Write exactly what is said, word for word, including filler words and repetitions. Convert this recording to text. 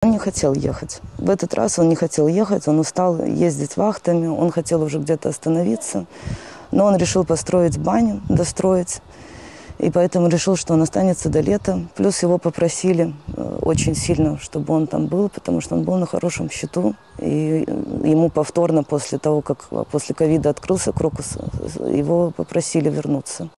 Он не хотел ехать. В этот раз он не хотел ехать, он устал ездить вахтами, он хотел уже где-то остановиться. Но он решил построить баню, достроить. И поэтому решил, что он останется до лета. Плюс его попросили очень сильно, чтобы он там был, потому что он был на хорошем счету. И ему повторно после того, как после ковида открылся Крокус, его попросили вернуться.